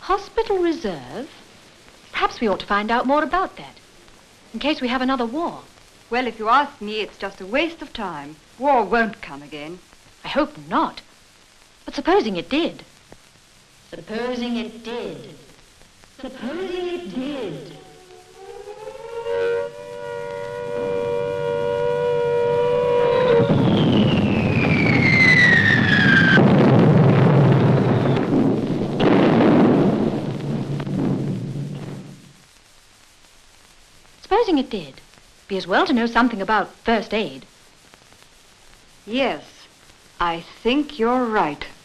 Hospital reserve? Perhaps we ought to find out more about that, in case we have another war. Well, if you ask me, it's just a waste of time. War won't come again. I hope not. But supposing it did. Supposing it did. Supposing it did. Supposing it did. Be as well to know something about first aid. Yes, I think you're right.